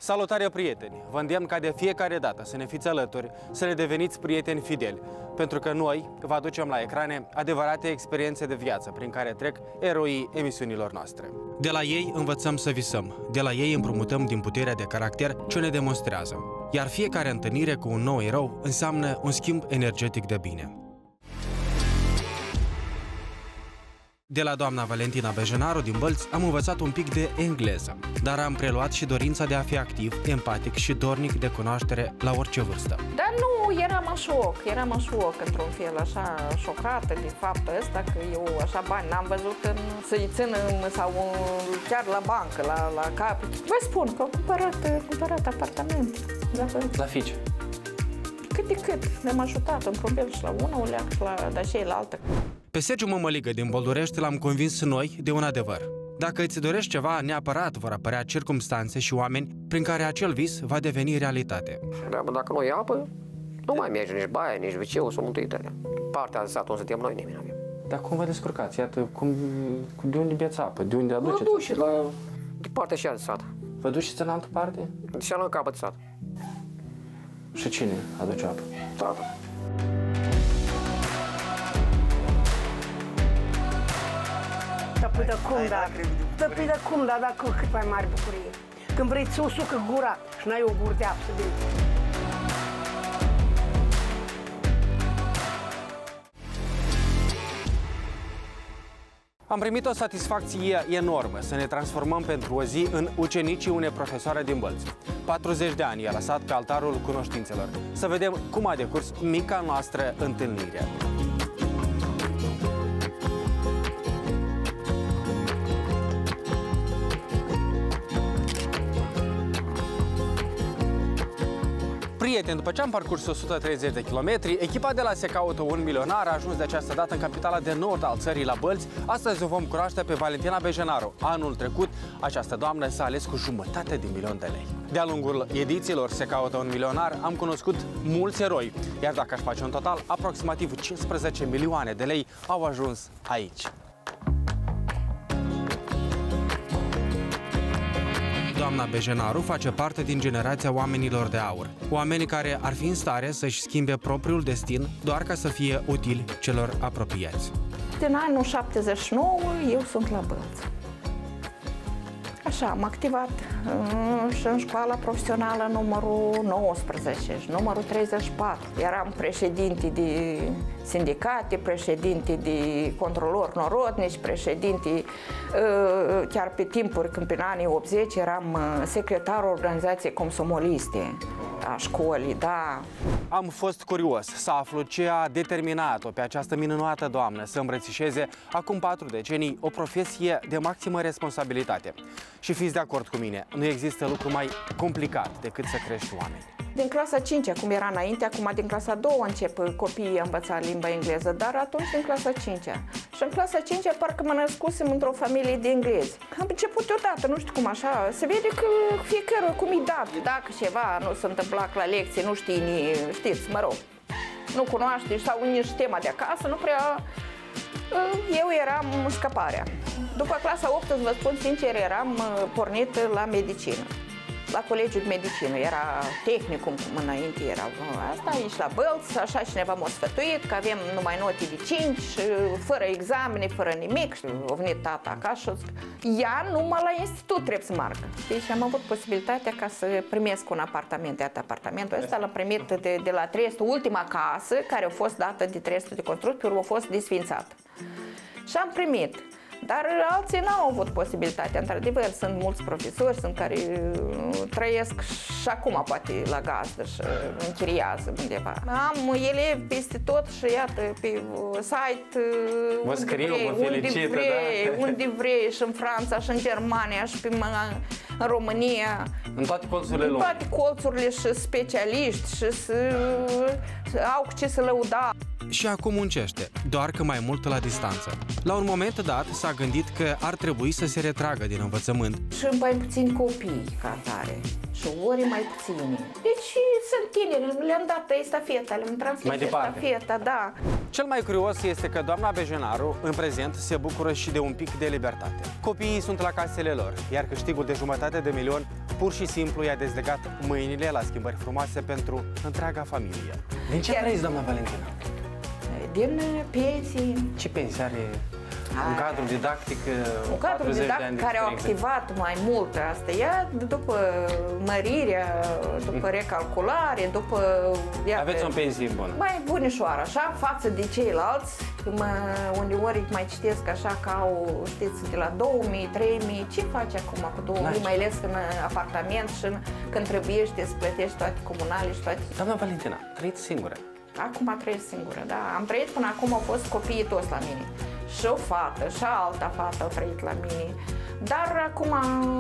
Salutare, prieteni! Vă îndemn ca de fiecare dată să ne fiți alături, să ne deveniți prieteni fideli, pentru că noi vă aducem la ecrane adevărate experiențe de viață prin care trec eroii emisiunilor noastre. De la ei învățăm să visăm, de la ei împrumutăm din puterea de caracter ce ne demonstrează. Iar fiecare întâlnire cu un nou erou înseamnă un schimb energetic de bine. De la doamna Valentina Bejenaru din Bălți am învățat un pic de engleză, dar am preluat și dorința de a fi activ, empatic și dornic de cunoaștere la orice vârstă. Dar nu, eram în șoc într-un fel, așa șocată de faptul ăsta că eu așa bani n-am văzut să-i țin sau chiar la bancă, la cap. Vă spun că am cumpărat apartament. La fiice? Cât de cât, ne-am ajutat într-un fel și la una o leacă și la cealaltă. Pe Sergiu Mămăligă din Boldurești l-am convins noi de un adevăr. Dacă îți dorești ceva, neapărat vor apărea circumstanțe și oameni prin care acel vis va deveni realitate. Da, bă, dacă nu e apă, nu mai merge nici baie, nici WC-ul, sunt mântuitele. Partea de sat unde suntem noi, nimeni nu avem. Dar cum vă descurcați? Iată, de unde beți apă? De unde aduceți? Mă duce de partea și de sat. Vă duceți în altă parte? De cealaltă capăt de sat. Și cine aduce apă? Tata. Păi de cum, dar cu cât mai mare bucurie. Când vrei să o sucă gura și n-ai o gură de apă să bei. Am primit o satisfacție enormă să ne transformăm pentru o zi în ucenicii unei profesoare din Bălți. 40 de ani i-a lăsat pe altarul cunoștințelor. Să vedem cum a decurs mica noastră întâlnire. Prieteni, după ce am parcurs 130 de kilometri, echipa de la Se caută un milionar a ajuns de această dată în capitala de nord al țării, la Bălți. Astăzi o vom cunoaște pe Valentina Bejenaru. Anul trecut, această doamnă s-a ales cu $500.000 de lei. De-a lungul edițiilor Se caută un milionar am cunoscut mulți eroi, iar dacă aș face un total, aproximativ 15 milioane de lei au ajuns aici. Doamna Bejenaru face parte din generația oamenilor de aur. Oameni care ar fi în stare să-și schimbe propriul destin doar ca să fie utili celor apropiați. Din anul 79 eu sunt la Bălți. Așa, am activat și în școala profesională numărul 19 și numărul 34. Eram președinte de sindicate, președinte de controlori norodnici, președinte, chiar pe timpuri, când prin anii 80, eram secretarul organizației comsomoliste a școlii, da. Am fost curios să aflu ce a determinat-o pe această minunată doamnă să îmbrățișeze acum 4 decenii o profesie de maximă responsabilitate. Și fiți de acord cu mine, nu există lucru mai complicat decât să crești oameni. Din clasa 5, cum era înainte, acum din clasa 2 încep copiii a învăța limba engleză, dar atunci din clasa 5-a. Și în clasa 5-a parcă mă născusem într-o familie de englezi. Am început deodată, nu știu cum așa, se vede că fiecare cum i dat. Dacă ceva nu se întâmpla la lecție, nu știți, mă rog, nu cunoaște sau nici tema de acasă, nu prea... Eu eram scăparea. După clasa 8, vă spun sincer, eram pornit la medicină. La colegiul de medicină, era tehnicum, cum înainte era asta, aici la Bălți, așa cineva m-a sfătuit că avem numai note de 5, fără examene, fără nimic. A venit tata acasă și ea numai la institut trebuie să marcă. Deci am avut posibilitatea ca să primesc un apartament. Iată, apartamentul ăsta l-am primit de la Trieste, ultima casă care a fost dată de Trieste de construcție, pe urmă a fost desfințată. Și am primit. Dar alții n-au avut posibilitatea. Într-adevăr, sunt mulți profesori, sunt care trăiesc și acum, poate, la gazdă și închiriază undeva. Am elevi peste tot și, iată, pe site, vă scriu, vă felicită, da? Unde vrei, și în Franța, și în Germania, și în România. În toate colțurile lumii. În toate colțurile și specialiști și au cu ce să lăuda. Și acum muncește, doar că mai mult la distanță. La un moment dat s-a gândit că ar trebui să se retragă din învățământ. Și mai puțini copii ca atare. Și ori mai puțini. Deci sunt tineri, le-am dat estafeta, le-am transmis estafeta, da. Cel mai curios este că doamna Bejenaru, în prezent, se bucură și de un pic de libertate. Copiii sunt la casele lor, iar câștigul de $500.000 Pur și simplu i-a dezlegat mâinile la schimbări frumoase pentru întreaga familie. Din ce trăiți, doamna Valentina? Din pensii. Ce pensie are un cadru didactic? Un cadru didactic care au activat mai mult asta. Ea, după mărirea, după recalculare, după... Iată, aveți o pensie bună. Mai bunișoară, așa, față de ceilalți. Uneori mai citesc așa că au, știți, de la 2000, 3000, ce faci acum cu 2000, mai ales în apartament și când trebuie să plătești toate comunale și toate. Doamna Valentina, trăiți singură? Acum trăiesc singură, da. Am trăit până acum, au fost copiii toți la mine. Și o fată, și alta fată au trăit la mine. Dar acum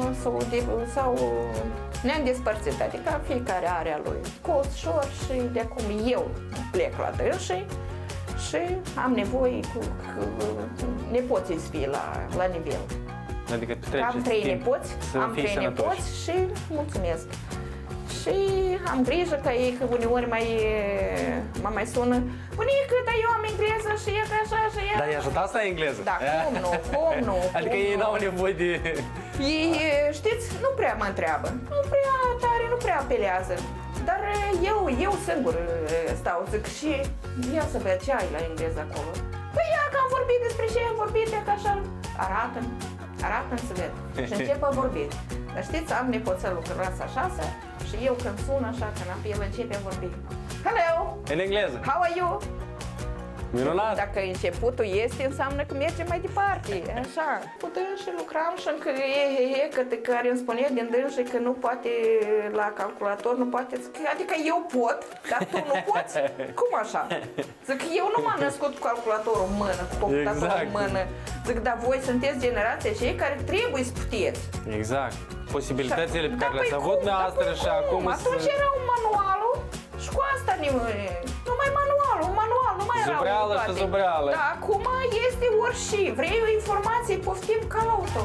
ne-am despărțit, adică fiecare are a lui. Coșor și de acum eu plec la dânsii și am nevoie cu nepoții să fie la nivel. Adică am 3 nepoți, și mulțumesc. Și am grijă ca ei, că uneori mă mai sună: bunică, dar eu am engleză și e ca așa și e... Dar i-a ajutat să ai engleză? Da, cum nu? Adică ei n-au nevoie de... Ei, știți, nu prea mă întreabă, nu prea tare, nu prea apelează. Dar eu singur stau, zic, și ia să văd ce ai la engleză acolo. Păi ia că am vorbit despre ce am vorbit, e ca așa, arată-mi să ved. Și încep a vorbi. Dar știți, am nepoțelul clasa 6 și eu când sun așa, când el începe a vorbi: hello! În engleză. How are you? Minunat! Dacă începutul este, înseamnă că mergem mai departe, așa. Cu dânsi lucram și încă care îmi spunea din dânsi că nu poate la calculator, nu poate, adică eu pot, dar tu nu poți? Cum așa? Zic, eu nu m-am născut cu calculatorul în mână, cu computatorul în mână. Zic, dar voi sunteți generația cei care trebuie să puteți. Exact. Posibilitățile pe care le-ați avut noastră și acum... Atunci era un manualul și cu asta numai manual, nu mai erau zubreală și zubreală. Da, acum este orice. Vrei o informație, poftim, caut-o.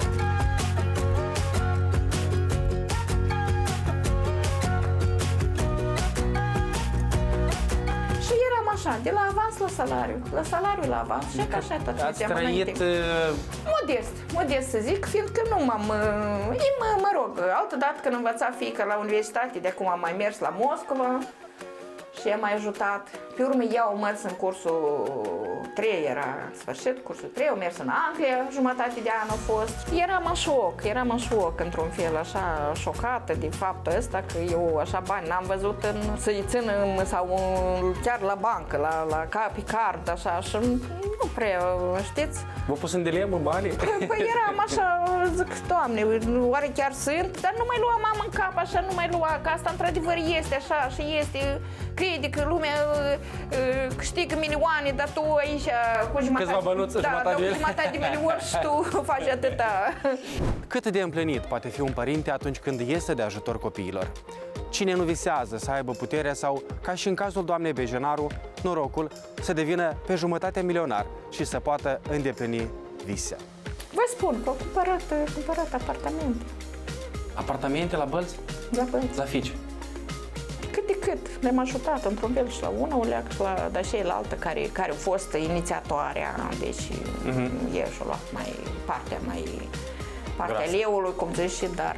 Și eram așa, de la avans la salariu la avans și ca așa tot. Ați trăit... Modest să zic, fiindcă nu mă rog, altădată când învăța fiica la universitate, de acum am mai mers la Moscova și i-am mai ajutat. Pe urmă eu am mers în cursul 3, era sfârșit, cursul 3, am mers în Anglia, jumătate de an a fost. Eram în șoc într-un fel, așa șocată de faptul ăsta că eu așa bani n-am văzut să-i țin sau chiar la bancă, la card, așa, și nu prea, știți? V-a pus în dilemă banii? Păi eram așa, zic, Doamne, oare chiar sunt? Dar nu mai lua mama în cap, așa, nu mai lua, că asta într-adevăr este așa și este, crede că lumea câștigă milioane, dar tu aici cu jumătate de milion și tu faci atâta. Cât de împlinit poate fi un părinte atunci când este de ajutor copiilor? Cine nu visează să aibă puterea sau, ca și în cazul doamnei Bejenaru, norocul să devină pe jumătate milionar și să poată îndeplini vise? Vă spun că am cumpărat apartamente. Apartamente la Bălți? La Bălți. La fiice? Cât de cât ne-am ajutat într-un fel și la una, o leac și la cealaltă care a fost inițiatoarea, deci eu și-o luat partea leului, cum zici, dar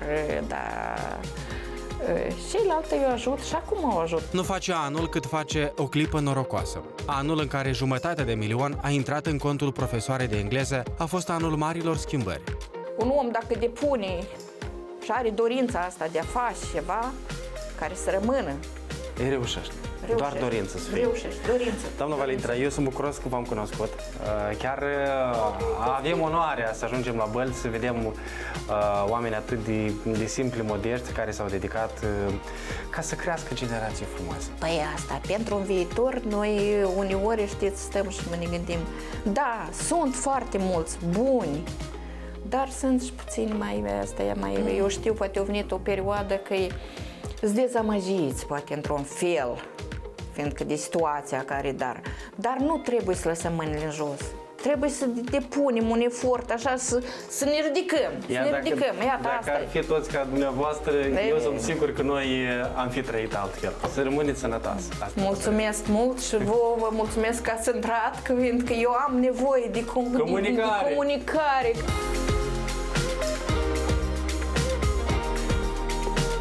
ceilalți eu ajut și acum o ajut. Nu face anul cât face o clipă norocoasă. Anul în care jumătate de milion a intrat în contul profesoarei de engleză a fost anul marilor schimbări. Un om dacă depune și are dorința asta de a face ceva care să rămână, ei reușește. Doar dorință să fie. Reușești, dorință. Doamna Valentina, eu sunt bucuros că v-am cunoscut. Chiar avem onoarea să ajungem la Bălți, să vedem oameni atât de simpli, modești, care s-au dedicat ca să crească generații frumoase. Păi asta, pentru un viitor, noi uneori, știți, stăm și ne gândim, da, sunt foarte mulți buni, dar sunt și puțini eu știu, poate a venit o perioadă că îți dezamăgiți, poate, într-un fel, fiindcă de situația care dar nu trebuie să lăsăm mâinile în jos. Trebuie să depunem un efort, așa, să ne ridicăm, Dacă ar fi toți ca dumneavoastră, eu sunt sigur că noi am fi trăit altfel. Să rămâneți sănătoasă. Mulțumesc mult și vă mulțumesc că ați intrat, fiindcă eu am nevoie de comunicare.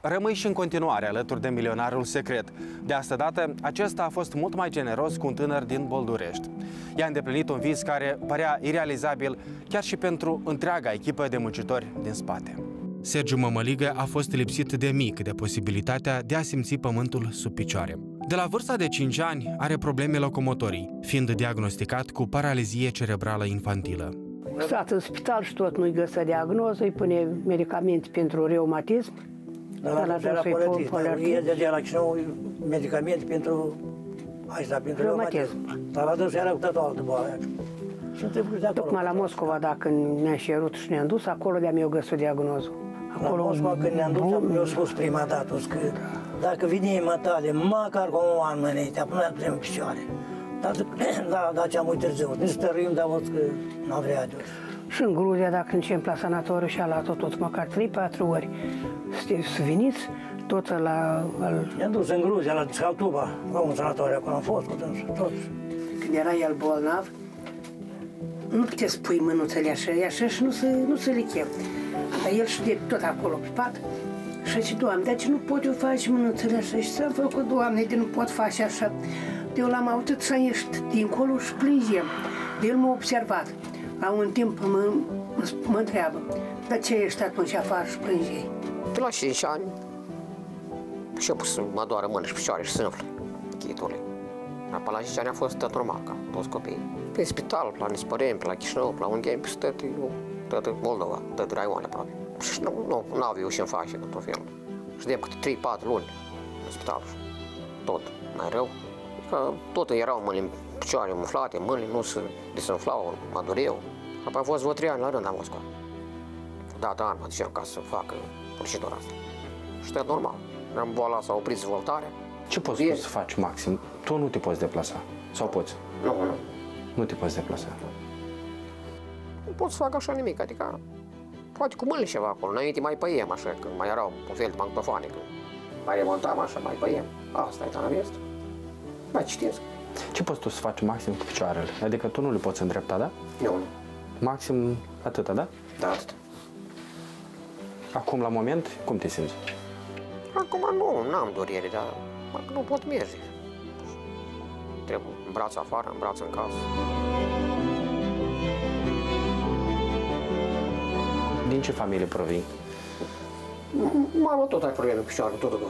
rămâi și în continuare alături de milionarul secret. De asta dată, acesta a fost mult mai generos cu un tânăr din Boldurești. I-a îndeplinit un vis care părea irealizabil chiar și pentru întreaga echipă de muncitori din spate. Sergiu Mămăligă a fost lipsit de mic de posibilitatea de a simți pământul sub picioare. De la vârsta de 5 ani are probleme locomotorii, fiind diagnosticat cu paralizie cerebrală infantilă. Stat în spital și tot nu-i găsă diagnoză, îi pune medicamente pentru reumatism. Dar la de la Chișinău medicamente pentru reumatism. Dar la dânsul era cu toată altă boală. Tocmai la Moscova, dacă ne-am șerut și ne-am dus, acolo de-am eu găsit diagnoză. La Moscova, când ne-am dus, mi-au spus prima dată că dacă vine matale, măcar cu un an înainte, până la în picioare. Dar ce-am mai târziu, ne stăruim, dar văd că n-am vrea de Și în Gruzia, dacă încep la sanatoriu și la tot măcar 3-4 ori, să veniți, tot la... Ne-am dus în Gruzia, la Scaltuba, la un sanatoriu, acolo am fost cu dânsul, tot. Când era el bolnav, nu puteți spui mânuțele așa și nu se lichea. Dar el știe tot acolo pe pat și zice, Doamne, dar ce nu pot eu face mânuțele așa? Și s-am făcut, Doamne, de nu pot face așa. De eu l-am auzit și am ieșit dincolo și plângem. De el m-a observat. La un timp mă întreabă, dar ce ești atunci afară și plângei? Pe la 5 ani și eu pus să mă doară mână și picioare și sânfle, chitule. Dar pe la 5 ani a fost tot normal, ca toți copiii. Pe spital, la Nispăreni, pe la Chișinău, pe la Ungheni, pe toată Moldova, toată raioane aproape. Și nu aveau ce-mi face, într-un fel. Și de câte 3-4 luni în spital, tot mai rău. Că tot erau mâini, picioare umflate, mâinile nu se desenflau, mă dureau. Apoi a fost vreo 3 ani la rând la Moscova. Data an mă duceam ca să facă procedura asta. Și tot normal. Am boala, s-a oprit dezvoltarea. Ce poți tu să faci, Maxim? Tu nu te poți deplasa. Sau poți? Nu. Nu te poți deplasa. Nu pot să fac așa nimic, adică poate cu mâinile ceva acolo. Înainte mai păiem așa, când mai erau un fel de magnetofane, când mai remontam așa, mai păiem. Asta e în rest. Mai citesc. Ce poți tu să faci, Maxim, cu picioarele? Adică tu nu le poți îndrepta, da? Nu. Maxim atâta, da? Da, atât. Acum, la moment, cum te simți? Acum n-am durere, dar nu pot merge. Trebuie în braț afară, în braț în casă. Din ce familie provii? Mama tot are probleme cu picioare, tot dor.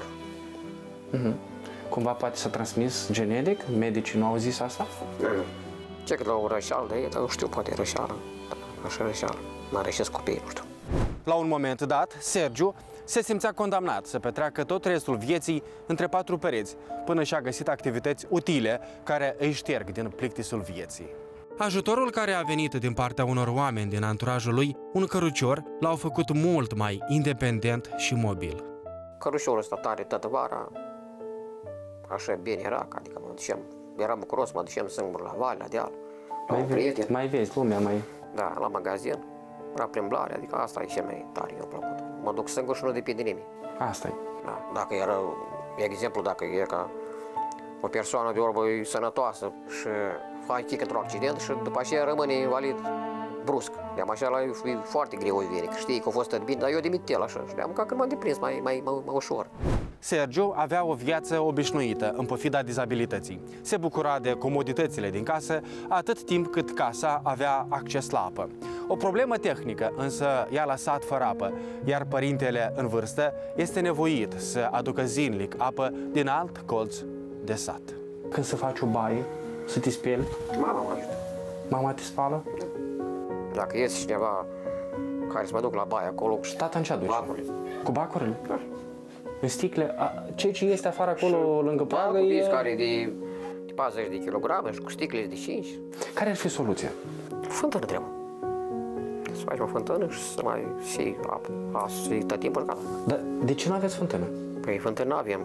Cumva poate să transmis genetic? Medicii nu au zis asta? Ce că la o rășeală de ei, dar eu știu, poate e rășeală. Așa rășeală. Mai rășesc copiii, nu știu. La un moment dat, Sergiu se simțea condamnat să petreacă tot restul vieții între 4 pereți, până și-a găsit activități utile care îi șterg din plictisul vieții. Ajutorul care a venit din partea unor oameni din anturajul lui, un cărucior, l-au făcut mult mai independent și mobil. Căruciorul ăsta tare toată vara, așa bine era, adică mă duceam, eram bucuros, mă duceam singur la vale, la deal, la un prieten. Mai vezi lumea, mai... Da, la magazin, la plimbare, adică asta e cel mai tare, eu plăcut. Mă duc singur și nu depinde de nimeni. Asta e. Da, dacă era, de exemplu, dacă e ca o persoană de orbă sănătoasă și face într-un accident și după aceea rămâne invalid brusc. De-am așa la e foarte greu vine, că știi că a fost tot bine, dar eu demit el așa și de-am ca când m-am deprins mai ușor. Sergiu avea o viață obișnuită în pofida dizabilității. Se bucura de comoditățile din casă atât timp cât casa avea acces la apă. O problemă tehnică însă i-a lăsat fără apă, iar părintele în vârstă este nevoit să aducă zilnic apă din alt colț de sat. Când să faci o baie, să te speli? Mama mă ajută. Mama te spală? Dacă iese cineva care să mă duc la baie acolo... Și tata în ce aduci? Bacurile. Cu bacurile? Da. În sticle? Ceea ce este afară acolo, lângă pragă, e... care de 40 de kilograme și cu sticle de 5. Care ar fi soluția? Fântână trebuie. Să faci o fântână și să mai iei apă. Asta e tot timpul ca. Dar de ce nu aveți fântână? Păi fântână avem,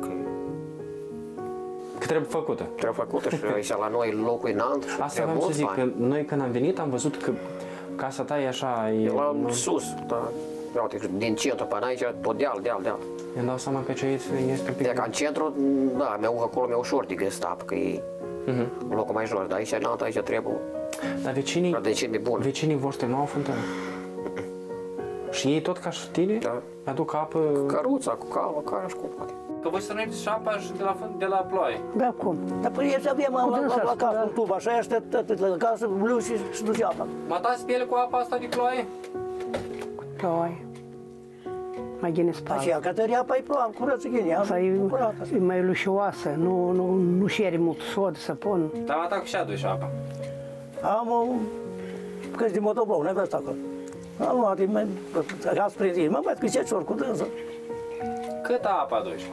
că trebuie făcută. Trebuie făcută și aici la noi locul e înalt și asta vreau să zic, că noi când am venit am văzut că casa ta e așa... E la sus, da. Uite, din centru până aici, tot deal. Îmi dau seama că ce este un pic... Ca în centru, da, acolo mi-e ușor de găsit apă, că e locul mai jos, dar aici înalt, aici trebuie... Dar vecinii voștri nu au fântână? Și Și ei tot ca și tine? Da. Mi-aduc apă... Căruța, cu calma, care și cu poate. Că voi strâneți și apa și de la ploaie. Da, cum? Dar păi el avem la casă un tub, așa, este la casă, blu și duce apa. Matați piele cu apa asta de ploaie? Ploaie. Mai bine spală. Așa, că tăria apa e ploaie, curăță gine. Asta e mai lușoasă, nu șeri mult sod să pun. Dar mata cu și și apa. Am câți de motoblou, ne vezi acolo. Am luat, ca spre mă băi, că ce cior cu dânsă. Cât apă aduci?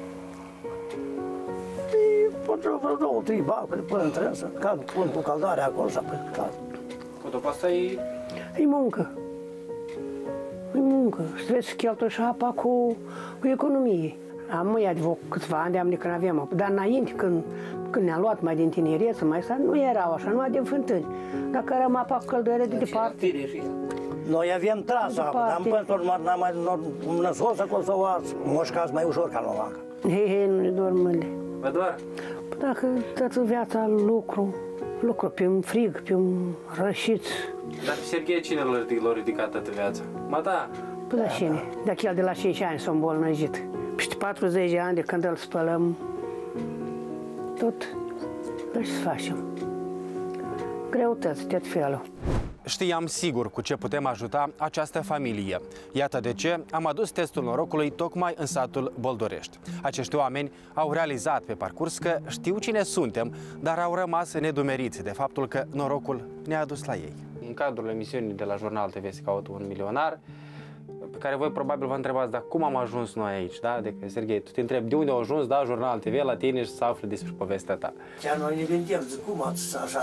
Vreo două, trei bac, până într-însă, ca pun cu caldarea acolo și apoi cald. Că după asta e... E muncă. E muncă. Și trebuie să cheltui și apa cu economie. Am mai de câțiva ani de am când aveam apă. Dar înainte, când ne-am luat mai din tinerețe, mai asta, nu erau așa, numai din fântâni. Dacă eram apa cu căldură de departe. Noi avem tras apă, dar pentru n-am mai năsos acolo sau ars. Moșcați mai ușor ca la vacă. Hei, nu ne dorm mâine. Vă doar? Dacă toată viața lucru pe un frig, pe un rășiț. Dar Serghei cine l-a ridicat toată viața? Mata? Păi da, cine? Dacă el de la 5 ani s-a îmbolnăjit. Peste 40 de ani de când îl spălăm, tot, ce să facem? Greutăți, de felul. Știam sigur cu ce putem ajuta această familie. Iată de ce am adus testul norocului tocmai în satul Boldorești. Acești oameni au realizat pe parcurs că știu cine suntem, dar au rămas nedumeriți de faptul că norocul ne-a adus la ei. În cadrul emisiunii de la Jurnal TV Se caută un milionar, pe care voi probabil vă întrebați, dar cum am ajuns noi aici, da? Adică, Serghei, tu te întrebi de unde au ajuns, da, Jurnal TV la tine și să afli despre povestea ta. Chiar noi ne gândim, zic, cum ați așa...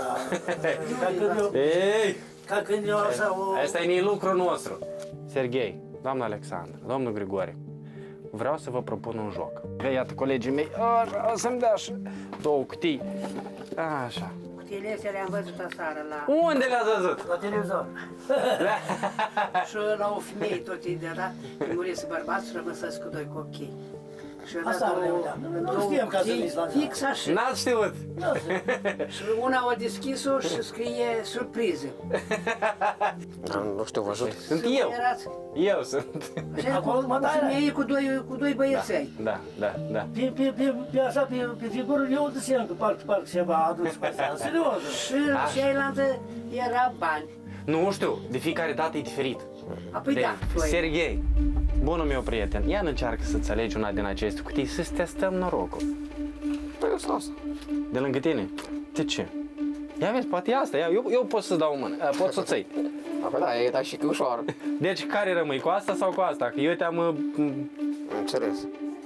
Ei! Ca când eu așa o... Asta e lucrul nostru. Serghei, doamna Alexandra, domnul Grigore, vreau să vă propun un joc. Iată, colegii mei, așa, o să-mi dea și două cutii. Așa. Cutiile astea le-am văzut aseară la... Unde le-ați văzut? La televizor. Și la o femeie tot ideea, muriți bărbați și rămăsăți cu doi copii. Asta le uitam. Nu știam ca să nici la fix așa. N-ați știut? Și una a deschis-o și scrie surpriză. Nu știu văzut. Sunt eu. Eu sunt. Acolo o femeie cu doi băieței. Da. Pe așa, pe figură, eu de seamă că parcă ceva a adus pe asta. Serios. Și cealaltă era bani. Nu știu, de fiecare dată e diferit. Apoi da, Serghei, bunul meu prieten, ia încearcă să-ți alegi una din aceste cutii să-ți testăm norocul. Păi eu sunt asta. De lângă tine? De ce? Ia vezi, poate e asta, eu pot să-ți dau o mână, pot să-ți iei. Apoi da, e da și că ușoară. Deci care rămâi, cu asta sau cu asta? Că eu te-am... Înțeles.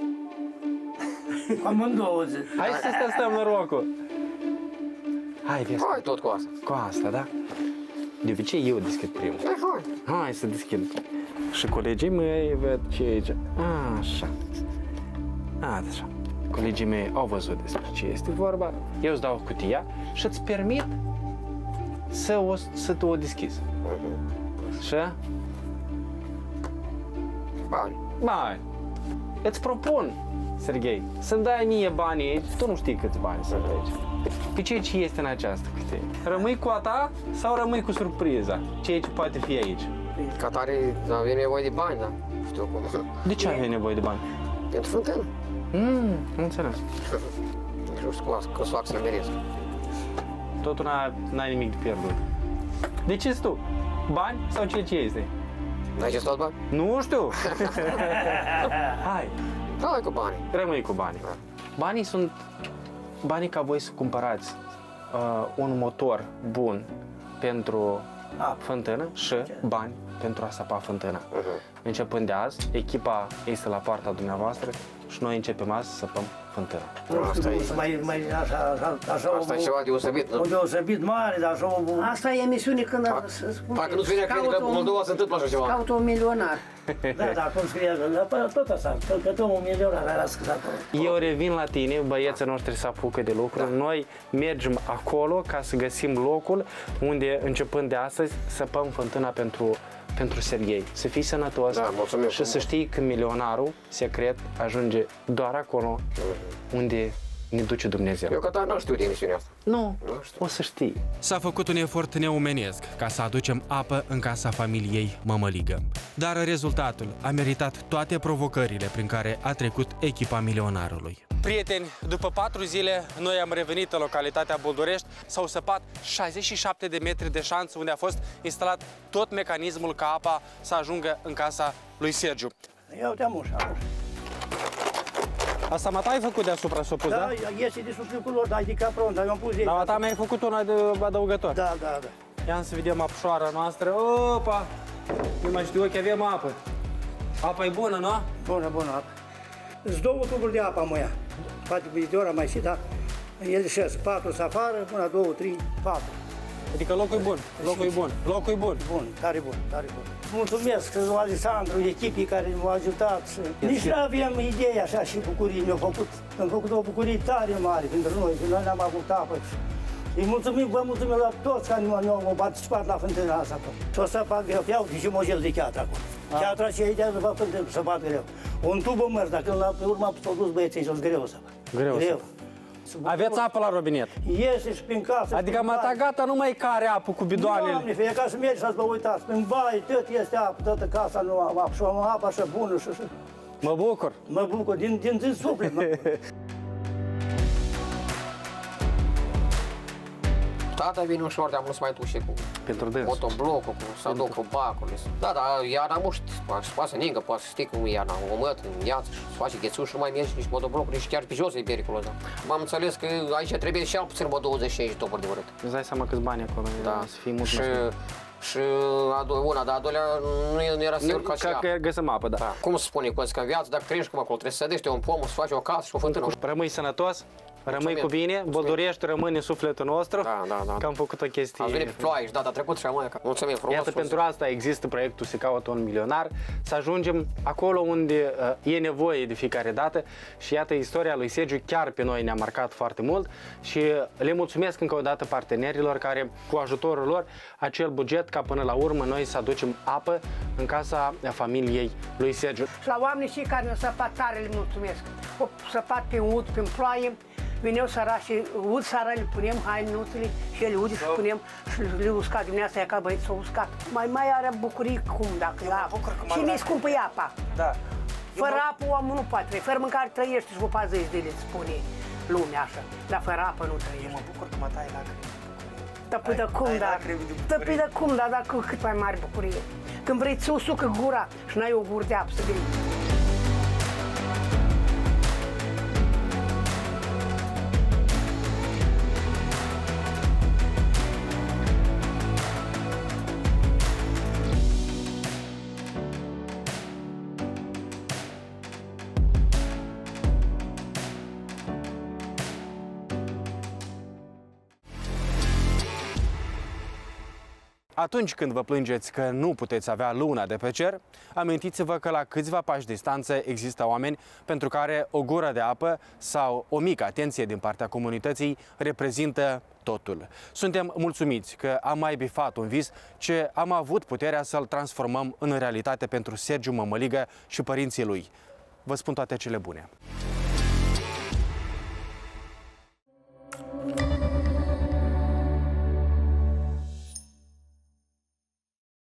Amândouă zi. Hai să testăm norocul. Hai, vezi. Hai tot cu asta. Cu asta, da? De obicei eu deschid primul. Hai să deschid. Și colegii mei văd ce e aici. Așa. Așa. Colegii mei au văzut despre ce este vorba. Eu îți dau cutia și îți permit să tu o deschizi. Și? Bani. Îți propun, Serghei, să-mi dai mie banii aici. Tu nu știi câți bani sunt aici. Pe ce este în această cutie? Rămâi cu a ta sau rămâi cu surpriza? Ce poate fi aici? Ca tare avem nevoie de bani, da? Știu cum. De ce ai nevoie de bani? Pentru fântână. Înțeles. Nu știu cum să fac să meresc. Totul n-ai nimic de pierdut. De ce tu? Bani sau ce este? N-ai ce tot bani? Nu știu. Hai. Hai cu bani. Rămâi cu banii. Banii sunt banii ca voi să cumpărați un motor bun pentru fântână și bani pentru a sapa fântâna. Începând de azi, echipa este la poarta dumneavoastră și noi începem azi să săpăm fântâna. Asta e ceva deosebit, nu? Deosebit mare, dar așa o... Asta e emisiune când... Parcă nu-ți vine a crede că în Moldova se întâmplă așa ceva. Caută un milionar. Da, cum scrie, tot asta, că un milionar era scris acolo. Eu revin la tine, băieții noștri se apucă de lucru, noi mergem acolo ca să găsim locul unde, începând de astăzi, săpăm fântâna pentru Serghei. Să fii sănătos și să știi că milionarul secret ajunge doar acolo unde ne duce Dumnezeu. Eu că tare n-am știut de emisiunea asta. Nu, o să știi. S-a făcut un efort neumenesc ca să aducem apă în casa familiei Mămăligă. dar rezultatul a meritat toate provocările prin care a trecut echipa milionarului. Prieteni, după 4 zile, noi am revenit în localitatea Boldurești. S-au săpat 67 de metri de șanț unde a fost instalat tot mecanismul ca apa să ajungă în casa lui Sergiu. Ia uite-am ușa. Asta mata ai făcut deasupra, s-o pus, da? Da, iese de sufletul lor, dar e ca pront, dar eu am pus ei. Dar mata mi-ai făcut una de adăugător. Da. Ia să vedem apșoara noastră. Opa! Nu mai știu, că avem apă. Apa e bună, nu? Bună apă. Sunt 2 tuburi de apă, măia. Poate viitor mai și, da? El 6, 4 să afară, până 2, 3, 4. Adică locul e bun, locul e bun. Bun, tare bun. Mulțumesc lui Alexandru, echipii care m-au ajutat. Nici nu aveam idee așa și bucurii am făcut o bucurie tare mare pentru noi, că noi n-am avut apă. Vă mulțumim la toți care ne-au participat la fântâna asta. Și o să fac greu, iau și mojel de cheatră acolo. Cheatra și aici după fântână să fac greu. Un tubă măr, dacă la urmă s-au dus băieții și-o greu să fac. Greu. Aveți apă la robinet? Iese și prin casă. Adică mata gata, nu mai care apă cu bidoanele. Doamne, fie ca să mergi să vă uitați, în baie, tot este apă, toată casa nu am apă și am apă așa bună și... Mă bucur. Mă bucur, din suflet. Tata vine ușor, dar nu se mai duce cu motoblocul, cu sadocul bacului. Da, dar iarna muști, poate să ningă, poate să stii cu iarna, o măt în viață și să faci ghețuși, nu mai mergi nici motoblocul, nici chiar pe jos e periculos. Da. M-am înțeles că aici trebuie și puțin 25 topuri de urât. Îți dai seama câți bani acolo, da. Să fii mult Și una, dar a doilea nu era sigur ca și apă. Că găsim apă, da. Cum se spune, că în viață, dacă crești cum acolo, trebuie să sădești un pom, să faci o casă și o fântână. Rămâi sănătos. Rămâi cu bine, Boldurești rămâne în sufletul nostru, că am făcut o chestie. Ați venit pe ploaie și data trecută și rămâne, mulțumim frumos. Iată, pentru asta există proiectul Se caută un milionar, să ajungem acolo unde e nevoie de fiecare dată și iată, istoria lui Sergiu chiar pe noi ne-a marcat foarte mult și le mulțumesc încă o dată partenerilor care, cu ajutorul lor, acel buget ca până la urmă noi să aducem apă în casa familiei lui Sergiu. Și la oamenii și care ne-au săpat tare le mulțumesc. Au săpat pe ud, pe ploaie. Veneau sărași și ud seara le punem hainuțele și ele ude și punem și le uscat dimineața aia ca băieți s-au uscat. Mai are bucurii cum dacă e apă. Și mi-e scumpă e apa. Da. Fără apă omul nu poate trăi. Fără mâncare trăiește și după 10 zile spune lumea așa. Dar fără apă nu trăiește. Eu mă bucur că mă tai lacrimi. Dar păi de cum, da? Păi de cum, da? Dar cât mai mare bucurie. Când vrei să usucă gura și n-ai o gură de apă să bei. Atunci când vă plângeți că nu puteți avea luna de pe cer, amintiți-vă că la câțiva pași distanță există oameni pentru care o gură de apă sau o mică atenție din partea comunității reprezintă totul. Suntem mulțumiți că am mai bifat un vis ce am avut puterea să-l transformăm în realitate pentru Sergiu Mămăligă și părinții lui. Vă spun toate cele bune!